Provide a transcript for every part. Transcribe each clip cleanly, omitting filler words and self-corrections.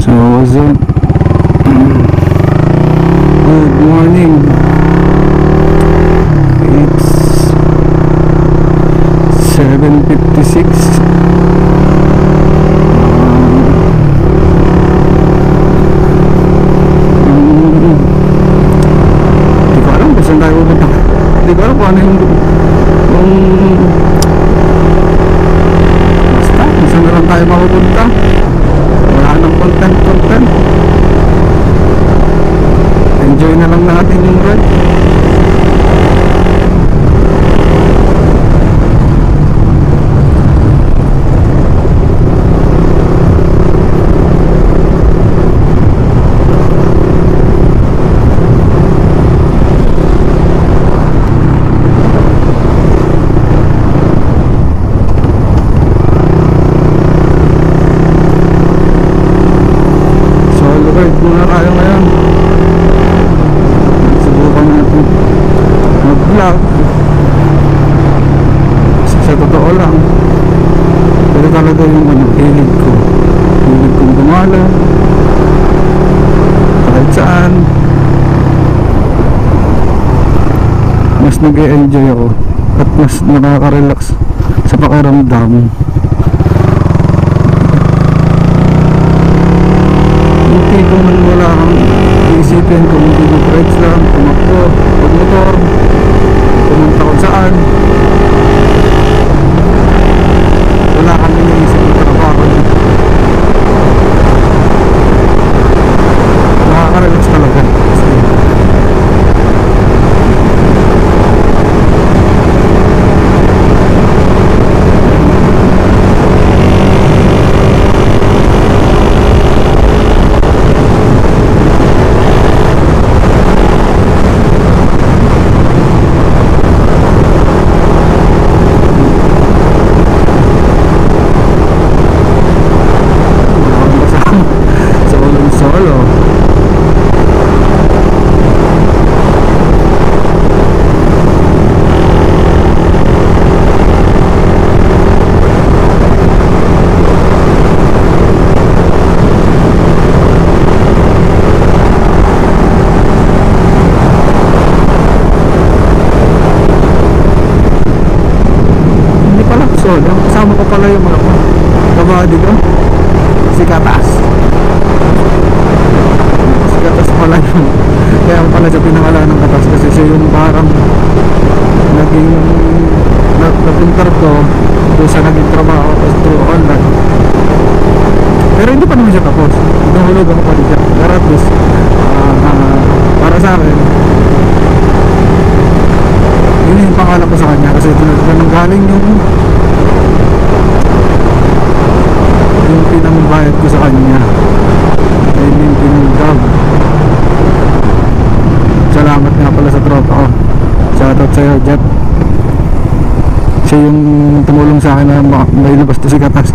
So what's up? Good morning. It's 7:56. Hindi ko alam kung saan tayo pupunta. Hindi ko alam kung ano yung basta kung saan na lang tayo mapupunta. Wala nang content. Enjoy na lang natin yung ride. Ride muna tayo ngayon. Subukan natin mag-vlog. Sa totoo lang, pero talaga yung hilig kong gumala kahit saan. Mas nag-e-enjoy ako at mas nakaka-relax sa pakiramdam. Kung wala kang iisipin kung hindi mag-rides lang, tumakbo, pag-motor, pumunta kung saan, wala kang iniisip ng trabaho. Nakaka-relax talaga. Kasama ko pala yung mga kabady ko, si Katas pala yun. Kaya pala siya pinangalan ng Katas kasi siya yung parang naging nag-interview doon sa naging trabaho through online. Pero hindi pa naman siya tapos, nahulog ako pa rin siya. Pero at least para sa akin yun yung pangalan ko sa kanya kasi nanggaling yung pinambayad ko sa kanya. Ayun yung pinag-job. Salamat nga pala sa tropa ko. Shoutout sa'yo, Jet. Siya yung tumulong sa akin na may labas to si Katas.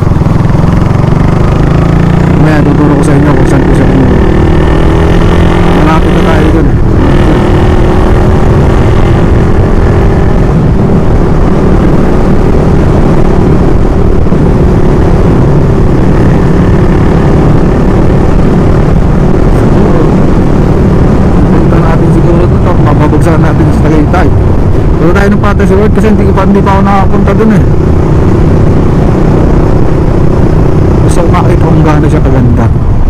May tuturo ko sa inyo kung saan ko siya tumulong. Malapit na tayo dun. Mababagsakan natin sa tagaytay. Pero tayo ng fantasy world kasi hindi pa ako nakapunta dun eh. Gusto ko makita kung gaano siya kaganda.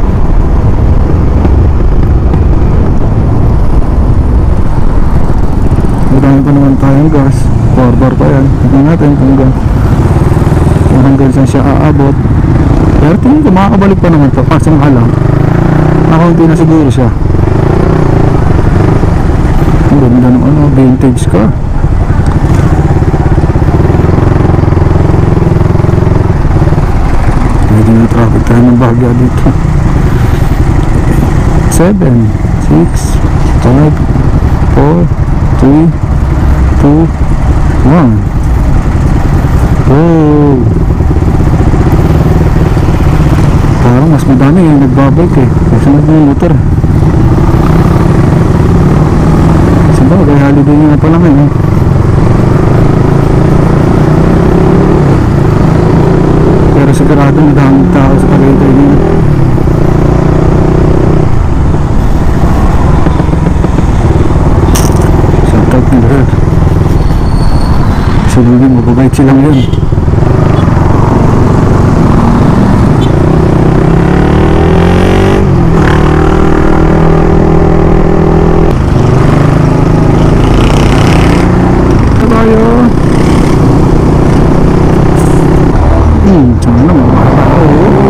Magdami pa naman tayong gas. 4 bar pa yan. Tignan natin kung hanggang saan siya aabot. Pero tingin ko makakabalik pa naman to. Kasi nga lang nakaunti na siguro siya. Ang ganda ng vintage car. Medyo na traffic tayo ng Baguio dito. 7, 6, 5, 4, 3, 2, 1. Oh, parang mas madami yung nagbabike eh. Kasi nag-motor. Bagay, holiday nga pala ngayon. Pero sigurado madaming tao sa tagaytay nila. Sunugin, mababait silang yun. Tayo. Sana mga tao.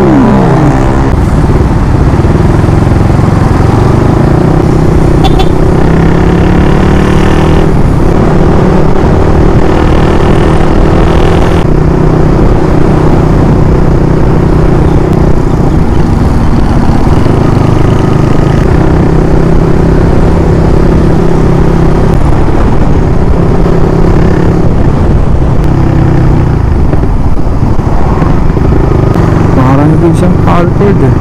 Din siyang Alfred eh.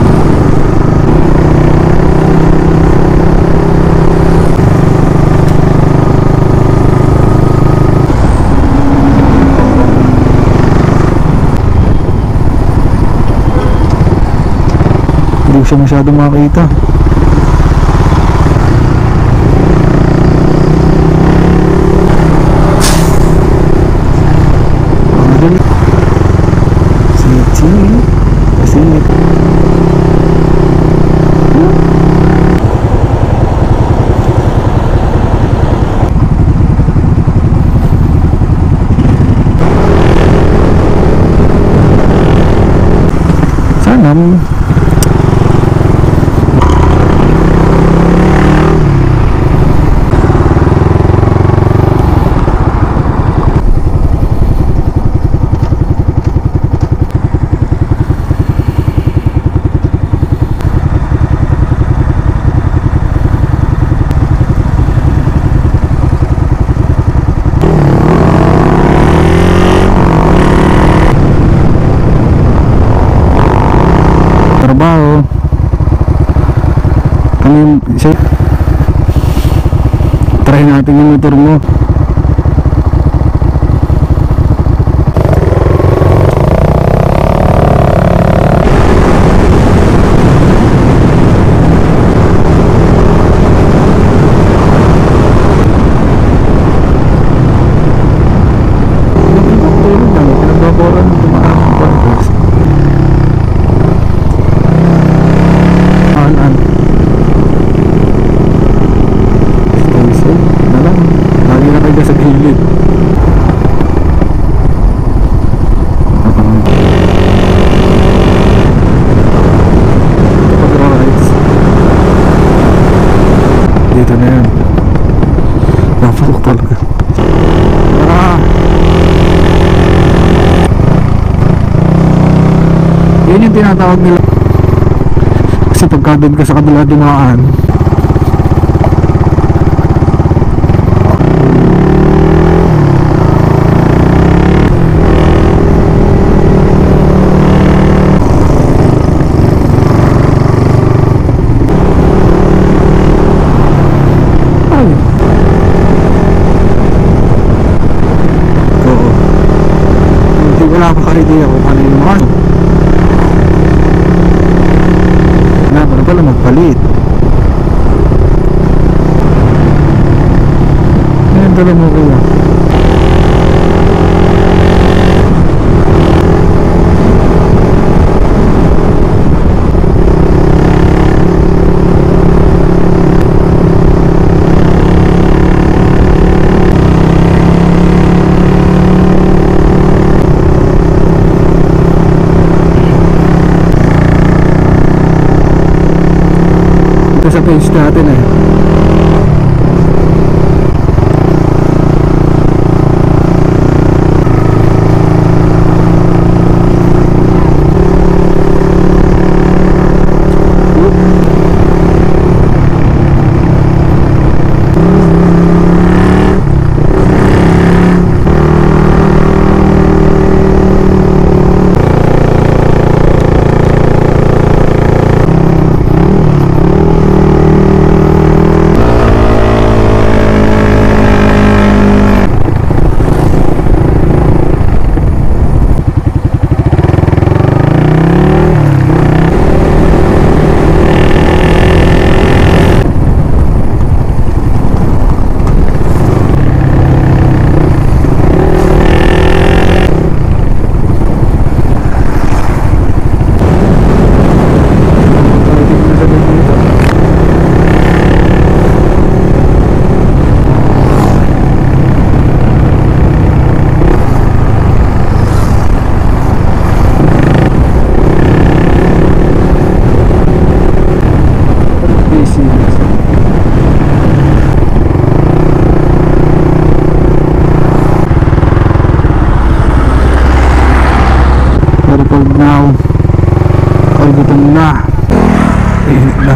Hindi siya masyadong makita. Sana trabaho kami try natin yung motor mo. Sa gilid. Dito na yan. Napasok talaga. Yan yung tinatawag nila. Kasi pagka doon ka sa kabila dumaan, wala pa ka-idea kung ano yung ano. Ano pala magpalit. Ngayon dala mo kuya. Sa page natin eh. now. Ay, gutom na. Init na.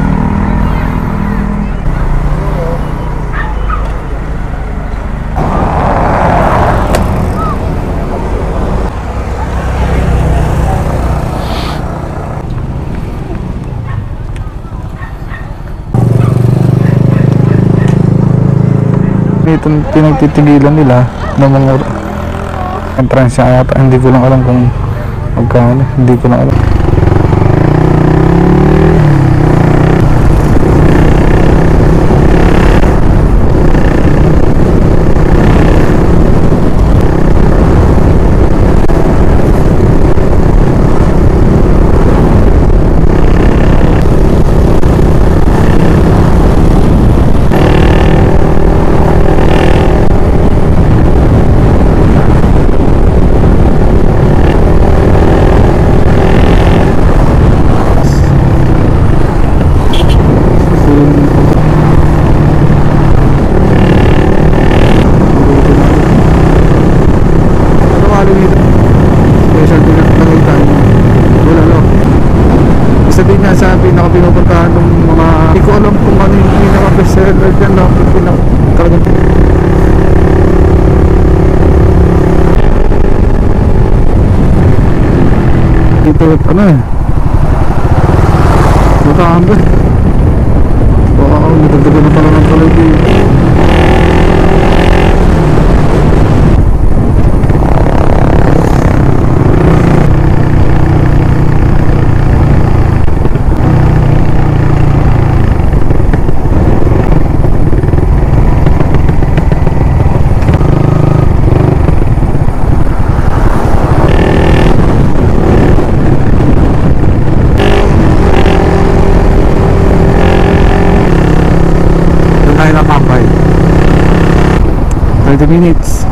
Itong pinagtitigilan nila ng mga entrance yata, hindi ko lang alam kung magkano, hindi ko lang alam. Isa din nga sa pinaka-pinupuntahan ng mga, hindi ko alam kung ano yung pinaka-bestseller dyan, no? Talagang dito ano eh, matahan ba? Wow, natagdagan na pala ng tuloy dito. Tayo na Pampay 30 minutes.